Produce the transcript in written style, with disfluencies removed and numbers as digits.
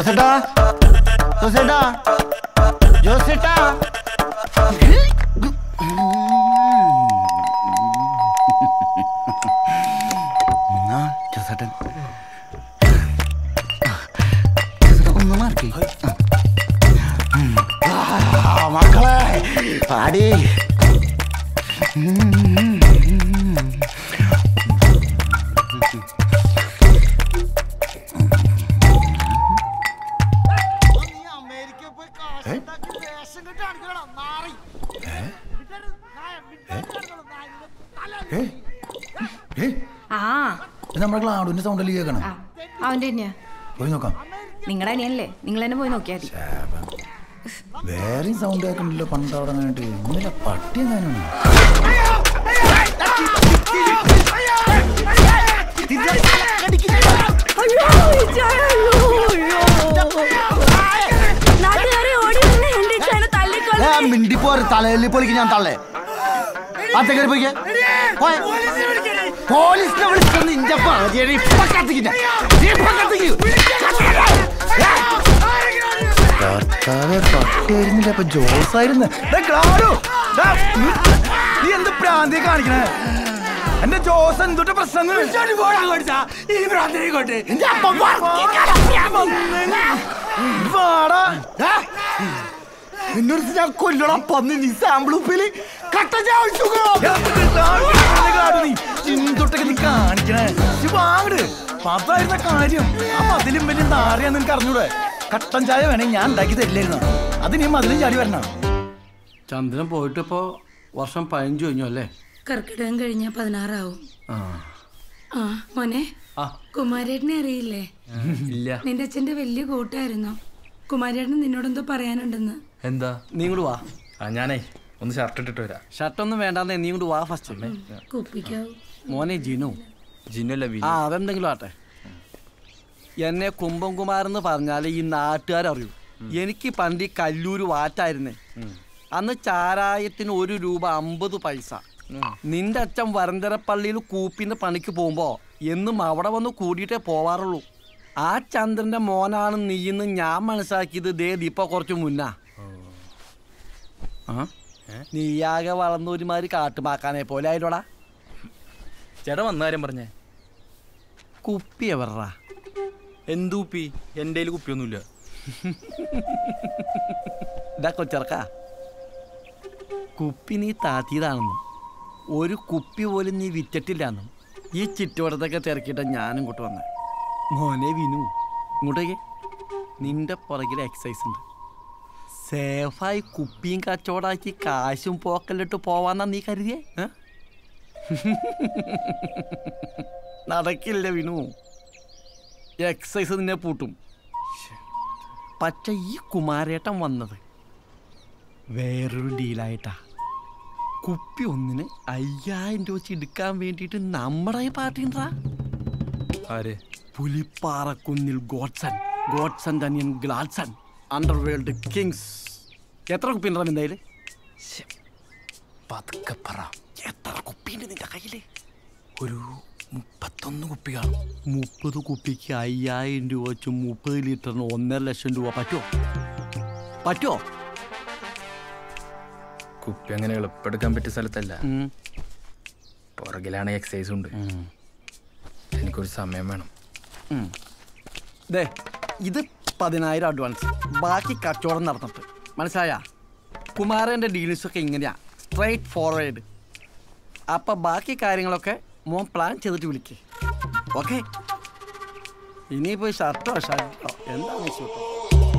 മക്കളെ പാടി നമ്മുടെ ക്ലാഡിന്റെ സൗണ്ടല്ലേ കേൾക്കണം. അവന്റെ തന്നെയാ. പോയി നോക്കാം. നിങ്ങളുടെ അനിയനല്ലേ, നിങ്ങൾ തന്നെ പോയി നോക്കിയാൽ മതി. വേറെയും സൗണ്ട് കേൾക്കണ്ടല്ലോ. പണ്ടവിടെ കഴിഞ്ഞിട്ട് ഇന്നലെ പട്ടി എങ്ങനെയാണ്? മിണ്ടിപ്പോര് തലയിൽ പൊളിക്ക് ഞാൻ തള്ളേ. അത്തേക്ക് പോയിക്കേ. പോലീസിനെ വിളിച്ചൊന്ന് ഇഞ്ച പട്ടിയായിരുന്നില്ല, അപ്പൊ ജോസായിരുന്നു. നീ എന്ത് പ്രാന്തി കാണിക്കണേ? എന്റെ ജോസ് എന്തൊട്ട് പ്രശ്നം? എന്നോട് ഞാൻ കൊല്ലണം പന്നി. നീ സാമ്പിൾ ഉപ്പില് എന്തൊട്ടൊക്കെ നീ കാണിക്കണേ? പത്തായിരുന്ന കാര്യം അപ്പൊ അതിലും വലിയ നാറിയാന്ന് നിനക്ക് അറിഞ്ഞൂടെ? കട്ടൻ ചായ വേണേ ഞാൻ ഉണ്ടാക്കി തരില്ലായിരുന്നു. അത് നീ മതിലും ചാടി വരണം. ചന്ദ്രൻ പോയിട്ട് ഇപ്പോ വർഷം 15 കഴിഞ്ഞു അല്ലേ? കർക്കിടകം കഴിഞ്ഞ 16 ആവും. മോനെ, കുമാരേട്ടനെ അറിയില്ലേ? ഇല്ല. നിന്റെ അച്ഛന്റെ വലിയ കൂട്ടായിരുന്നു. കുമാരേട്ടന് നിന്നോടെന്തോ പറയാനുണ്ടെന്ന്. എന്താ? നീ ഇങ്ങോട്ട് വാ. ഞാനേ ഒന്ന് ഷർട്ട് ഇട്ടിട്ട് വരാം. ഷർട്ടൊന്നും വേണ്ടാന്നേ, നീ ഇങ്ങോട്ട് വാ ഫസ്റ്റ്. കുപ്പിക്കാവും മോനെ ജിനു. ജിനല്ല, അതെന്തെങ്കിലും ആട്ടെ. എന്നെ കുംഭം കുമാരെന്ന് പറഞ്ഞാൽ ഈ നാട്ടുകാരറിയൂ. എനിക്ക് പണ്ട് ഈ കല്ലൂര് വാറ്റായിരുന്നേ. അന്ന് ചാരായത്തിന് 1 രൂപ 50 പൈസ. നിന്റെ അച്ഛൻ വരന്തരപ്പള്ളിയിൽ കൂപ്പിന്റെ പണിക്ക് പോകുമ്പോ എന്നും അവിടെ വന്ന് കൂടിയിട്ടേ പോവാറുള്ളൂ. ആ ചന്ദ്രന്റെ മോനാണ് നീന്ന് ഞാൻ മനസ്സിലാക്കിയത് ഇപ്പൊ കുറച്ച് മുന്നാ. നീയാകെ വളർന്നൊരുമാതിരി കാട്ടുമാക്കാനെ പോലെ ആയില്ലോടാ. ചേട്ടാ വന്ന കാര്യം പറഞ്ഞേ. കുപ്പി എവറാ? എന്ത് കുപ്പി? എൻ്റെ കയ്യിൽ കുപ്പിയൊന്നുമില്ല. ഇതാ കൊച്ചറക്ക, കുപ്പി നീ താത്തിയതാണെന്നും 1 കുപ്പി പോലും നീ വിറ്റിട്ടില്ലാന്നും ഈ ചുറ്റുവട്ടത്തൊക്കെ തിരക്കിയിട്ട് ഞാനും ഇങ്ങോട്ട് വന്നേ. മോനെ വിനു, ഇങ്ങോട്ടേക്ക്. നിന്റെ പുറകിൽ എക്സസൈസ് ഉണ്ട്. സേഫായി കുപ്പിയും കച്ചവടാക്കി കാശും പോക്കലിട്ട് പോവാന്നാ നീ കരുതിയേ? നടക്കില്ല വിനു. എക്സസൈസ് നിന്നെ പൂട്ടും. പക്ഷെ ഈ കുമാരേട്ടൻ വന്നത് വേറൊരു ഡീലായിട്ടാ. കുപ്പി ഒന്നിന് 5000 രൂപ വെച്ച് എടുക്കാൻ വേണ്ടിയിട്ട് നമ്മുടെ പാർട്ടിണ്ടാ. ആര്? പുലിപ്പാറക്കുന്നിൽ ഗോഡ്സൺ തനിയൻ ഗ്ലാഡ്സൺ അണ്ടർവേൾഡ് കിങ്സ്. എത്ര കുപ്പി ഉണ്ടാ എന്തായാലും? പതുക്കെ പറ. എത്ര കുപ്പിയുണ്ട് നിന്റെ കയ്യില്? ഒരു 31 കുപ്പി കാണും. 30 കുപ്പിക്ക് 5000 രൂപ വെച്ച് 30 ലിറ്ററിന് 1.5 ലക്ഷം രൂപ പറ്റുമോ? കുപ്പി അങ്ങനെ എളുപ്പെടുക്കാൻ പറ്റിയ സ്ഥലത്തല്ല. പുറകിലാണ് എക്സസൈസ് ഉണ്ട്. എനിക്കൊരു സമയം വേണം. ഇത് 10,000 അഡ്വാൻസ്, ബാക്കി കച്ചവടം നടന്നിട്ട്. മനസ്സിലായ? കുമാരൻ്റെ ഡീൽസൊക്കെ ഇങ്ങനെയാ, സ്ട്രൈറ്റ് ഫോർവേഡ്. അപ്പം ബാക്കി കാര്യങ്ങളൊക്കെ മോൻ പ്ലാൻ ചെയ്തിട്ട് വിളിക്കേ. ഓക്കെ? ഇനിയിപ്പോൾ ഷർട്ടോ എന്താണെന്ന് വെച്ചോട്ടോ.